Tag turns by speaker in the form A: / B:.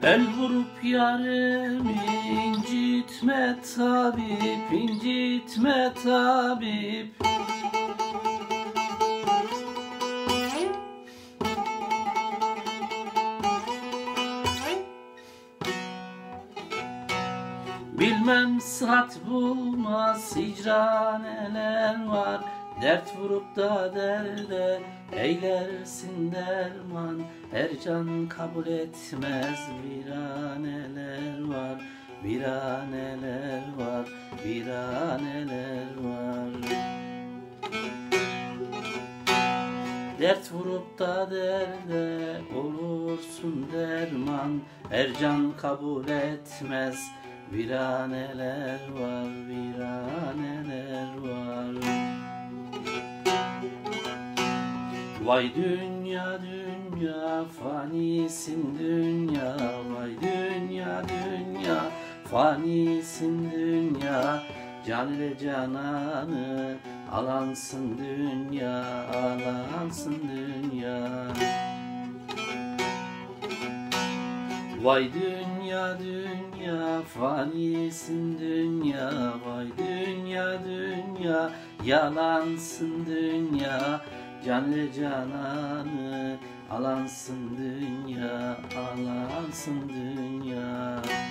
A: El vurup yarimi incitme tabip, incitme tabip. Bilmem sıhhat bulmaz hicran neler var. Dert vurup da derde eylersin derman. Her can kabul etmez viraneler var. Viraneler var, viraneler var. Dert vurup da derde olursun derman. Her can kabul etmez viraneler var, viraneler var. Vay dünya dünya fanisin dünya. Vay dünya dünya fanisin dünya. Can ile cananı alansın dünya, alansın dünya. Vay dünya dünya fanisin dünya. Vay dünya dünya yalansın dünya. Can ile cananı alansın dünya, alansın dünya.